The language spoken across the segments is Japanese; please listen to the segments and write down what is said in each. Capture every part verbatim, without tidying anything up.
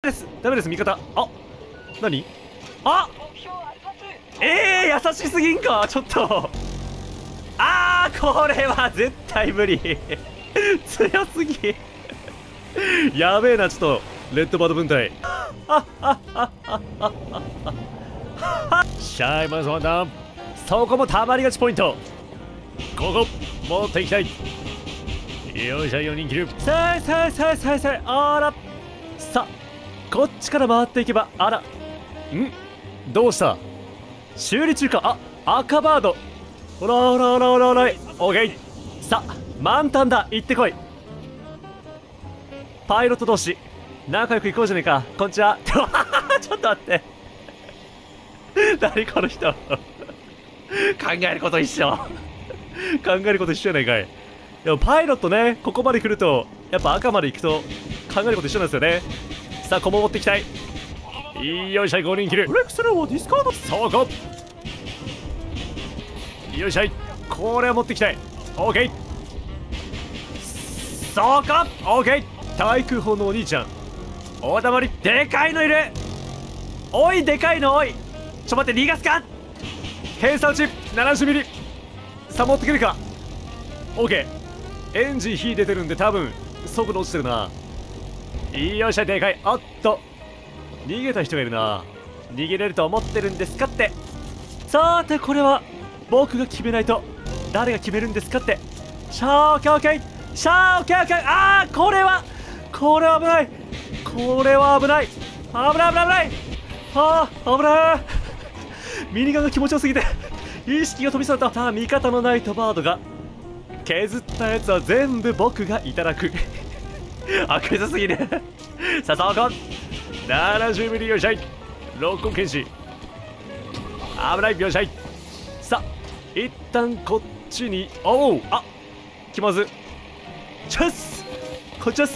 です、ダメです味方。あ、何？あ、えー、優しすぎんか、ちょっと。あー、これは絶対無理。強すぎ。やべえな、ちょっとレッドバード分隊。シャイマンズワンダウン。そこもたまりがちポイント。ここ持っていきたい。よいしょ、よにん切る。さあさあさあさあさあ、あら、さあこっちから回っていけば。あら、ん、どうした？修理中か。あ、赤バード。ほらほらほらほらほら、オーケー。さあ満タンだ、行ってこい。パイロット同士仲良く行こうじゃねえか。こんにちは。ちょっと待って。何この人。考えること一緒。考えること一緒やないかい。でもパイロットね、ここまで来るとやっぱ赤まで行くと考えること一緒なんですよね。さあ、ここも持っていきたい。よいしょ、ごにん切る。ブレイクスルーをディスカード。そうこ、よいしょ、これは持っていきたい。オーケー、そうか、オーケー。対空砲のお兄ちゃん、大玉りでかいのいる。おい、でかいの、おい、ちょ待って、逃がすか。偏差値ななじゅうミリ。さあ、持ってくるか。オーケー。エンジン火出てるんで多分速度落ちてるな。よっしゃ、でかい。おっと、逃げた人がいるな。逃げれると思ってるんですかって。さて、これは僕が決めないと誰が決めるんですかって。シャーオッケーオッケー、シャーオッケーオッケー。あー、これはこれは危ない。これは危ない。危ない危ない危ない。はあ、危ない。ミニガンが気持ちよすぎて意識が飛びそうだった。さあ、味方のナイトバードが削ったやつは全部僕がいただく。あ、クズすぎる。さあ、そこななじゅうミリ。よいしょい。ロッコン剣士危ない。よいしょい。さあ、一旦こっちに。おお、あ、気まず。チャス、こっちです。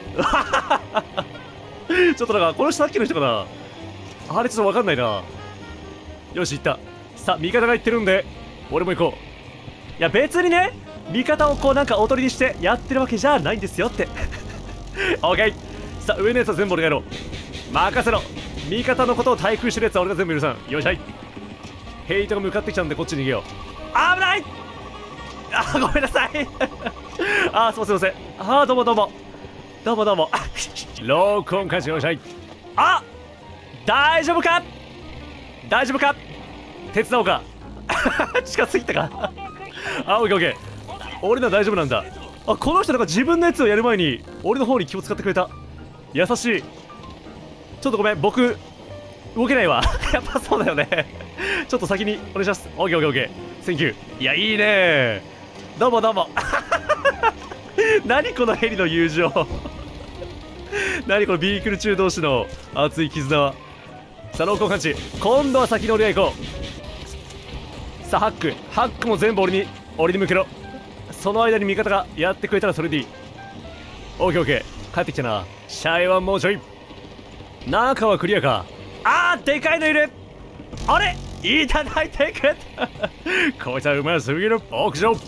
ちょっとなんかこの人さっきの人かな、あれちょっと分かんないな。よし、行った。さあ、味方が言ってるんで俺も行こう。いや別にね、味方をこうなんかおとりにしてやってるわけじゃないんですよって。オーケー。さあ、上のやつは全部俺がやろう。任せろ。味方のことを対空してるやつは俺が全部許さん。よいしょい。ヘイトが向かってきたんでこっちに逃げよう。危ない。あ、ごめんなさい。あ、すいませんすいません。あ、どうもどうもどうもどうも。ローコン感謝。よいしょい。あ、大丈夫か大丈夫か、手伝おうか。近すぎたか。あ、オッケーオッケー。俺のは大丈夫なんだ。あ、この人なんか自分のやつをやる前に俺の方に気を使ってくれた。優しい。ちょっとごめん、僕動けないわ。やっぱそうだよね。ちょっと先にお願いします。オッケーオッケーオッケー。センキュー。いや、いいね。どうもどうも。何このヘリの友情。何このビークル中同士の熱い絆は。さあ、ローコン感知。今度は先に俺が行こう。さあ、ハックハックも全部俺に俺に向けろ。その間に味方がやってくれたらそれでいい。オーケーオーケー。帰ってきたな。シャイはもうちょい。中はクリアか。あー、でかいのいる。あれ、いただいてくれた。こいつはうますぎる。屋上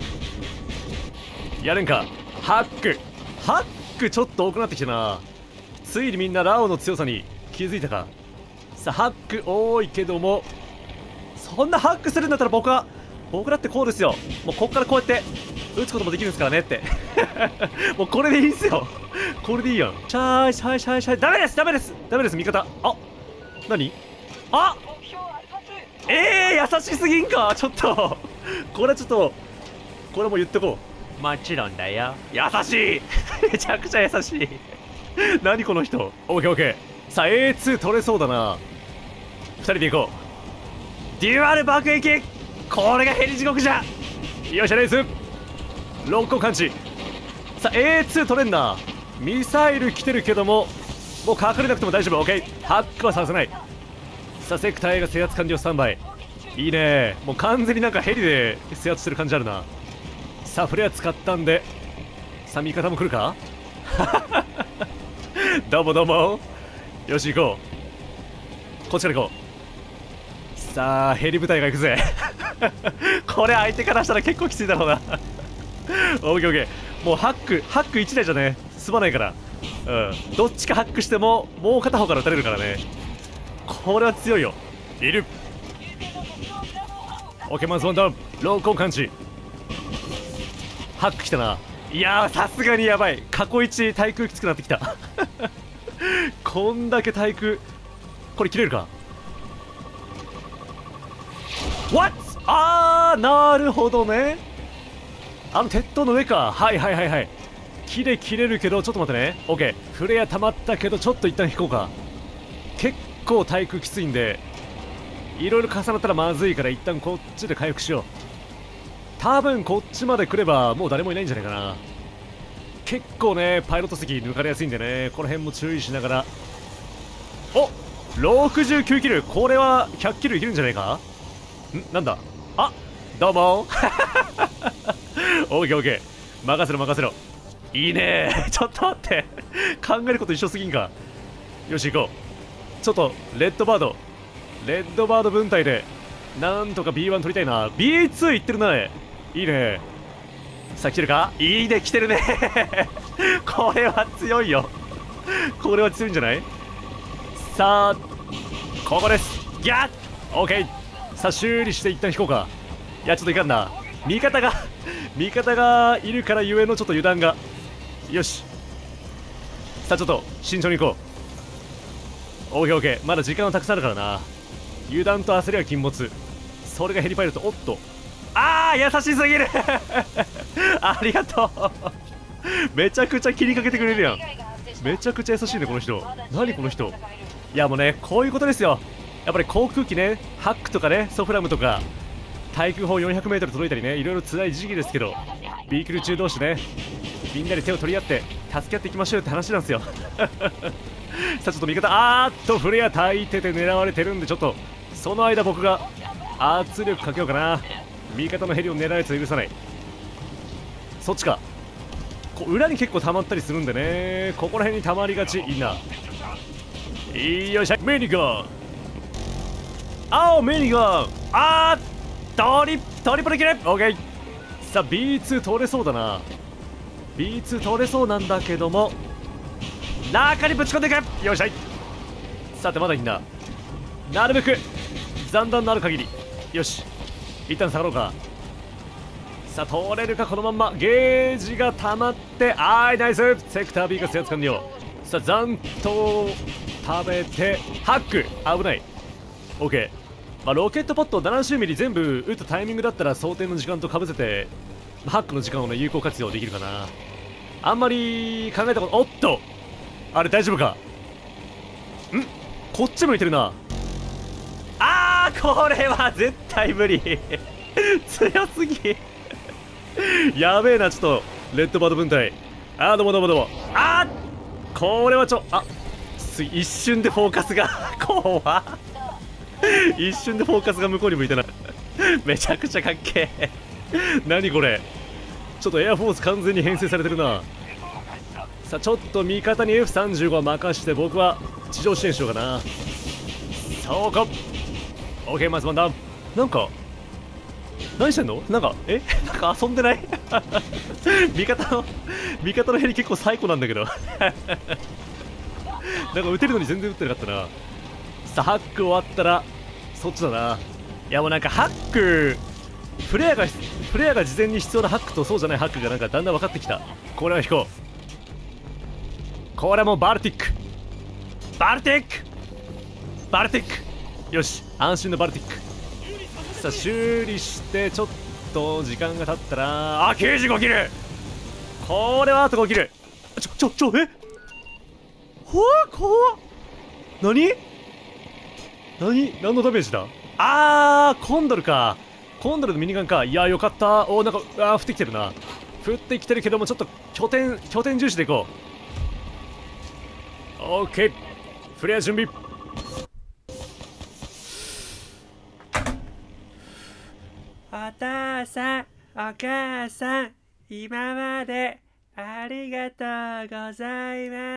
やるんか。ハックハックちょっと多くなってきたな。ついにみんなラオの強さに気づいたか。さあ、ハック多いけども、そんなハックするんだったら僕は僕だってこうですよ。もうこっからこうやって打つこともできるんですからねって。もうこれでいいんすよ。これでいいやん。シャーイシャイシャイシャイ。ダメですダメですダメです味方。あ、何、あ、えー、優しすぎんか。ちょっとこれはちょっとこれも言ってこう。もちろんだよ。優しい。めちゃくちゃ優しい。何この人。オーケーオーケー。さあ エーツー 取れそうだな。ふたりで行こう。デュアル爆撃。これがヘリ地獄じゃ。よっしゃ、レースロッコ感知。さあ エーツー 取れんな。ミサイル来てるけどももう隠れなくても大丈夫。オーケー。ハックはさせない。さあ、セクター A が制圧完了。スタンバイ。いいね。もう完全になんかヘリで制圧してる感じあるな。さあ、フレア使ったんで、さあ味方も来るか。どうもどうも。よし、行こう。こっちから行こう。さあ、ヘリ部隊が行くぜ。これ相手からしたら結構きついだろうな。オーケーオーケー。もうハックハックいちだいじゃね進まないから。 うん、どっちかハックしてももう片方から撃たれるからね。これは強いよ。いる。オケマンスワンダウン、ローコン感知。ハック来たな。いやー、さすがにやばい。過去一対空きつくなってきた。こんだけ対空、これ切れるか。 What？ あー、なるほどね。あの鉄塔の上か。はいはいはいはい。切れ切れるけど、ちょっと待ってね。 OK、 フレア溜まったけどちょっと一旦引こうか。結構対空きついんでいろいろ重なったらまずいから、一旦こっちで回復しよう。多分こっちまで来ればもう誰もいないんじゃないかな。結構ねパイロット席抜かれやすいんでね、この辺も注意しながら。お、ろくじゅうきゅうキル、これはひゃっキルいけるんじゃないか。ん、なんだ、あ、どうも。オーケーオーケー、任せろ任せろ。いいね。ちょっと待って、考えること一緒すぎんか。よし行こう。ちょっとレッドバードレッドバード分隊でなんとか ビーワン 取りたいな。 ビーツー いってるね。いいね。さあ来てるか。いいね、来てるね。これは強いよ。これは強いんじゃない。さあここです。ギャッ OK。 さあ修理して一旦引こうか。いやちょっといかんな、味方が味方がいるからゆえのちょっと油断が。よし、さあちょっと慎重に行こう。 OKOK、 まだ時間はたくさんあるからな。油断と焦りは禁物。それがヘリパイロット。おっと、あー優しすぎる。ありがとう。めちゃくちゃ切りかけてくれるやん。めちゃくちゃ優しいねこの人。何この人。いやもうね、こういうことですよ。やっぱり航空機ね、ハックとかね、ソフラムとか対空砲 よんひゃくメートル 届いたりね、いろいろ辛い時期ですけど、ビークル中同士ね、みんなで手を取り合って助け合っていきましょうって話なんですよ。さあちょっと味方、あーっとフレア焚いてて狙われてるんで、ちょっとその間僕が圧力かけようかな。味方のヘリを狙うやつは許さない。そっちか。こう裏に結構溜まったりするんでね、ここら辺に溜まりがち。いいな。いいよっしゃ、メニガン、青メニガン、あートリトリプルキル。 OK。 さあ ビーツー 取れそうだな。 ビーツー 取れそうなんだけども、中にぶち込んでいく。よっしゃい。さてまだいいんだ。なるべく残弾のある限り。よし、一旦下がろうか。さあ取れるかこのまんま。ゲージが溜まって、あーいナイス。セクター B が制圧完了。さあ残党食べてハック、危ない。 OK。 まあ、ロケットポット ななじゅうミリ 全部撃ったタイミングだったら想定の時間とかぶせてハックの時間をね有効活用できるかな。あんまり考えたこと。おっと、あれ大丈夫か。ん、こっち向いてるな。あーこれは絶対無理。強すぎ。やべえな。ちょっとレッドバード分隊、あーどうもどうもどうも。あーこれはちょ、あ一瞬でフォーカスが怖っ。一瞬でフォーカスが向こうに向いてない。めちゃくちゃかっけえ。何これ。ちょっとエアフォース完全に編成されてるな。さあちょっと味方に エフさんじゅうご は任して僕は地上支援しようかな。そうか OK。 まずワンダウン。なんか何してんの。なんかえなんか遊んでない。味方の味方のヘリ結構最高なんだけど。なんか撃てるのに全然撃ってなかったな。さあハック終わったらそっちだな。いやもうなんかハックフレアがフレアが事前に必要なハックとそうじゃないハックがなんかだんだん分かってきた。これは引こう。これはもうバルティックバルティックバルティック。よし安心のバルティック。さあ修理してちょっと時間が経ったら、あきゅうじゅうごキル。これはあとごキル。ちょちょちょえほわ怖っ。何何何のダメージだ。あーコンドルか。コンドルのミニガンか。いやよかった。おーなんかあー降ってきてるな。降ってきてるけどもちょっと拠点拠点重視でいこう。オッケーフレア準備。 お父さんお母さん今までありがとうございます。